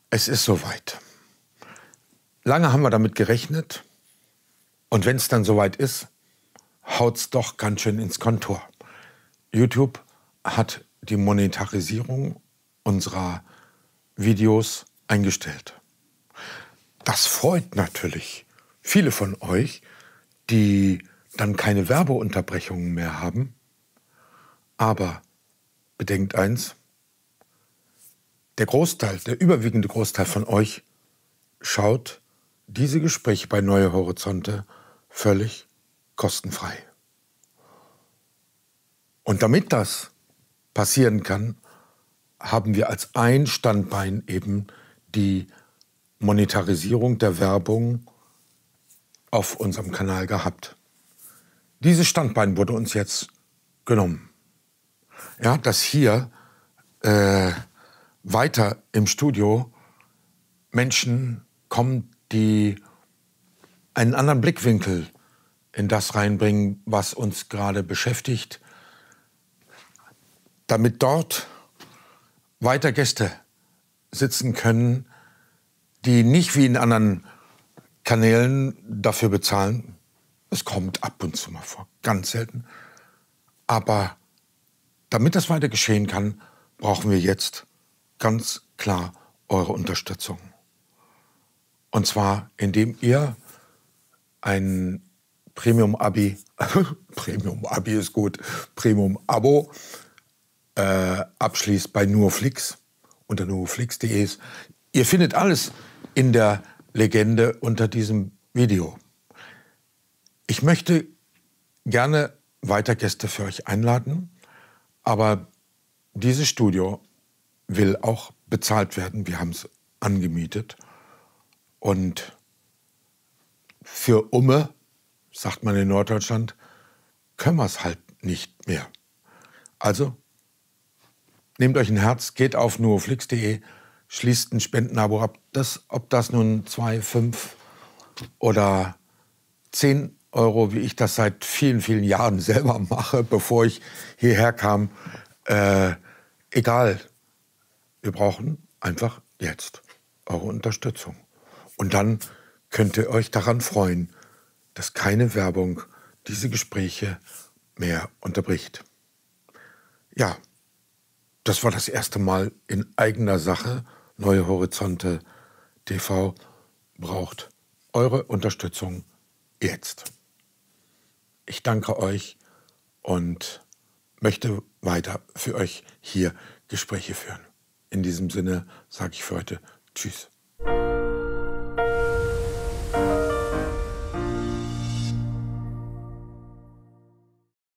Es ist soweit. Lange haben wir damit gerechnet. Und wenn es dann soweit ist, haut's doch ganz schön ins Kontor. YouTube hat die Monetarisierung unserer Videos eingestellt. Das freut natürlich viele von euch, die dann keine Werbeunterbrechungen mehr haben. Aber bedenkt eins, der überwiegende Großteil von euch schaut diese Gespräche bei Neue Horizonte völlig kostenfrei. Und damit das passieren kann, haben wir als ein Standbein eben die Monetarisierung der Werbung auf unserem Kanal gehabt. Dieses Standbein wurde uns jetzt genommen. Ja, dass hier weiter im Studio Menschen kommen, die einen anderen Blickwinkel in das reinbringen, was uns gerade beschäftigt, damit dort weiter Gäste sitzen können, die nicht wie in anderen Kanälen dafür bezahlen. Es kommt ab und zu mal vor, ganz selten. Aber damit das weiter geschehen kann, brauchen wir jetzt ganz klar eure Unterstützung. Und zwar, indem ihr ein Premium-Abi, Premium-Abi ist gut, Premium-Abo abschließt bei Nurflix unter nurflix.de. Ihr findet alles in der Legende unter diesem Video. Ich möchte gerne weiter Gäste für euch einladen, aber dieses Studio will auch bezahlt werden. Wir haben es angemietet. Und für Umme, sagt man in Norddeutschland, können wir es halt nicht mehr. Also nehmt euch ein Herz, geht auf nurflix.de, schließt ein Spendenabo ab. Ob das nun 2, 5 oder 10 Euro, wie ich das seit vielen, vielen Jahren selber mache, bevor ich hierher kam, egal. Wir brauchen einfach jetzt eure Unterstützung. Und dann könnt ihr euch daran freuen, dass keine Werbung diese Gespräche mehr unterbricht. Ja, das war das erste Mal in eigener Sache. Neue Horizonte TV braucht eure Unterstützung jetzt. Ich danke euch und möchte weiter für euch hier Gespräche führen. In diesem Sinne sage ich für heute Tschüss.